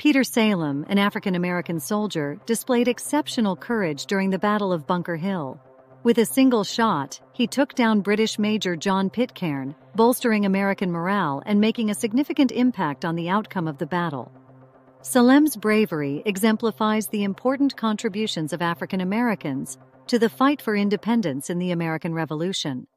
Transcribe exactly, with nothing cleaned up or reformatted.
Peter Salem, an African-American soldier, displayed exceptional courage during the Battle of Bunker Hill. With a single shot, he took down British Major John Pitcairn, bolstering American morale and making a significant impact on the outcome of the battle. Salem's bravery exemplifies the important contributions of African Americans to the fight for independence in the American Revolution.